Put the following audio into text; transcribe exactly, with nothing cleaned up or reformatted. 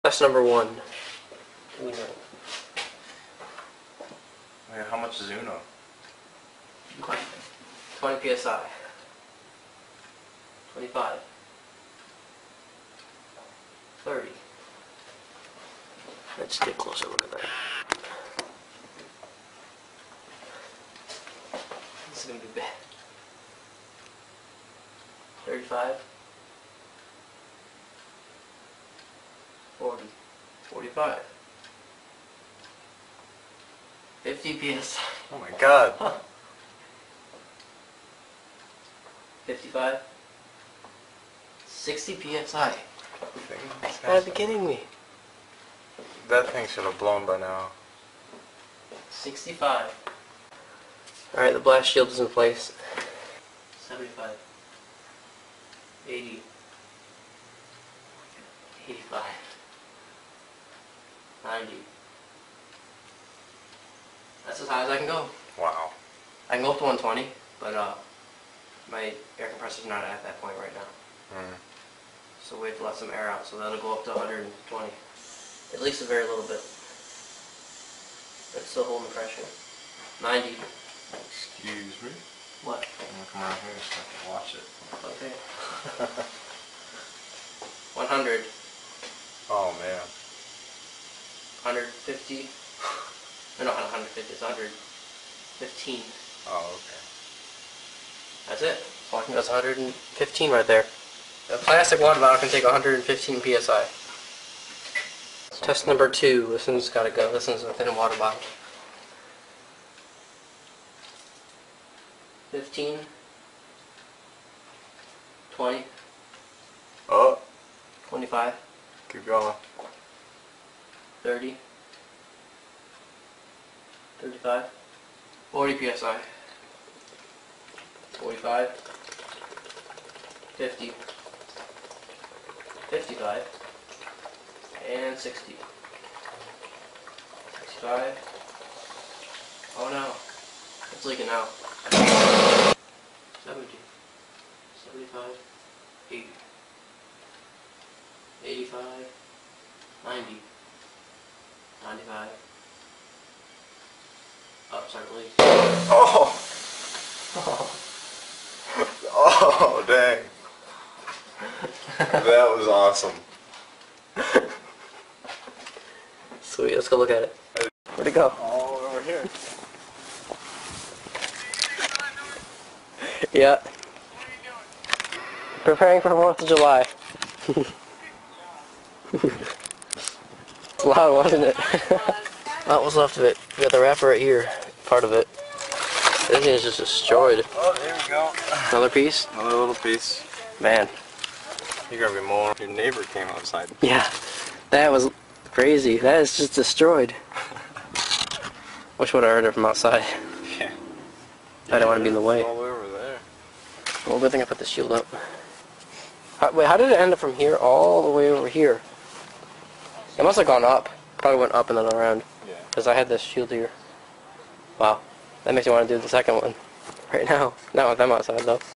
Test number one. Uno. Wait, how much is Uno? twenty P S I. twenty-five. thirty. Let's get a closer look at that. This is going to be bad. thirty-five. forty. forty-five. fifty P S I. Oh my god. Huh. fifty-five. sixty P S I. You gotta be kidding me. That thing should have blown by now. sixty-five. Alright, the blast shield is in place. seventy-five. eighty. eighty-five. ninety. That's as high as I can go. Wow. I can go up to one twenty, but uh, my air compressor's not at that point right now. Mm. So we have to let some air out, so that'll go up to one hundred twenty. At least a very little bit. It's still holding pressure. ninety. Excuse me. What? I'm gonna come around here so I can watch it. Okay. one hundred. Oh man. one hundred fifty. No, not one hundred fifty, it's one hundred fifteen. Oh, okay. That's it. So I think that's one hundred fifteen right there. A plastic water bottle can take one hundred fifteen P S I. Test number two. This one's gotta go. This one's a thin water bottle. fifteen. twenty. Oh. twenty-five. Keep going. thirty. thirty-five. forty P S I. forty-five. fifty. fifty-five. And sixty. sixty-five. Oh no. It's leaking out. seventy. seventy-five. eighty. eighty-five. ninety. ninety-five. Oh, sorry, please. Oh! Oh, dang. That was awesome. Sweet, let's go look at it. Where'd it go? All over here. Yeah. Preparing for fourth of July. It's loud, wasn't it? That was left of it. We got the wrapper right here, part of it. This thing is just destroyed. Oh, there we go. Another piece? Another little piece. Man. You're gonna be more. Your neighbor came outside. Yeah. That was crazy. That is just destroyed. Wish would have heard it from outside. Yeah. I didn't want to be in the way. All over there. Well, good thing I put the shield up. How, wait, how did it end up from here all the way over here? It must have gone up. Probably went up and then around. Yeah. Because I had this shield here. Wow. That makes me want to do the second one. Right now. Not with them outside though.